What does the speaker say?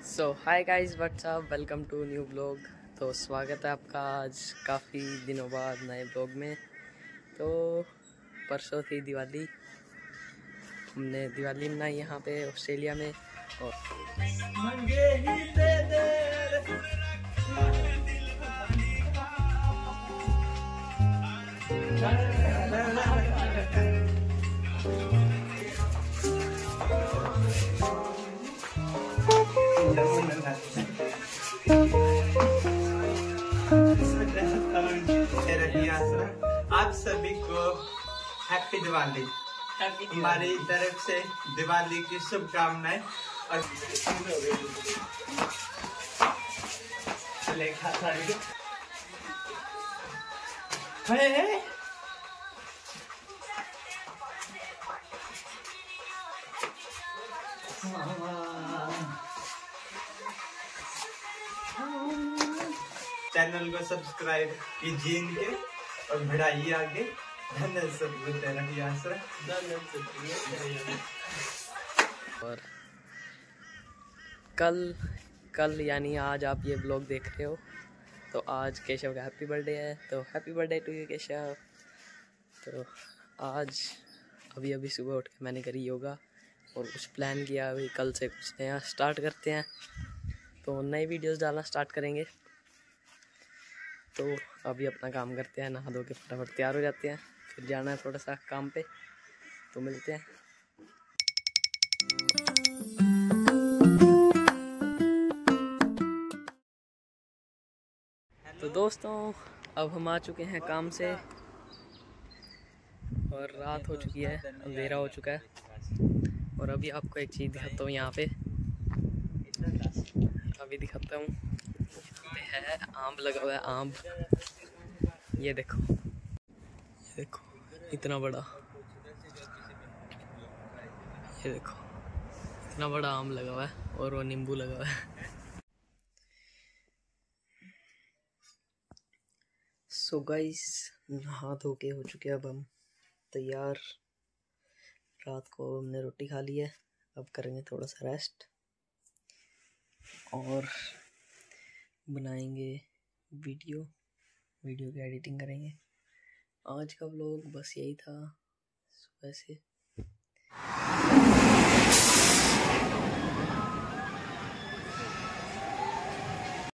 So hi guys, what's up, welcome to new blog. तो स्वागत है आपका आज काफ़ी दिनों बाद नए ब्लॉग में। तो परसों थी दिवाली, हमने दिवाली मनाई यहाँ पे ऑस्ट्रेलिया में। और आप सभी को हैप्पी दिवाली। हमारी तरफ से दिवाली की शुभकामनाएं। और चैनल को सब्सक्राइब कीजिए इनके और बढ़ाइए आगे। और कल यानी आज आप ये ब्लॉग देख रहे हो, तो आज केशव का हैप्पी बर्थडे है। तो happy birthday to you Keshav. तो आज अभी सुबह उठ के मैंने करी योगा और कुछ प्लान किया। अभी कल से कुछ नया स्टार्ट करते हैं, तो नई वीडियोस डालना स्टार्ट करेंगे। तो अभी अपना काम करते हैं, नहा धो के फटाफट तैयार हो जाते हैं, फिर जाना है थोड़ा सा काम पे। तो मिलते हैं। तो दोस्तों, अब हम आ चुके हैं काम से और रात हो चुकी है, अंधेरा हो चुका है। और अभी आपको एक चीज़ दिखाता हूँ यहाँ पे, अभी दिखाता हूँ। है आम लगा हुआ है, आम। ये देखो इतना बड़ा, ये देखो इतना बड़ा आम लगा हुआ है और वो नींबू लगा हुआ है। सो गाइस, नहा धो के हो चुके हैं अब हम तैयार। रात को हमने रोटी खा ली है, अब करेंगे थोड़ा सा रेस्ट और बनाएंगे वीडियो की एडिटिंग करेंगे। आज का व्लॉग बस यही था सुबह से।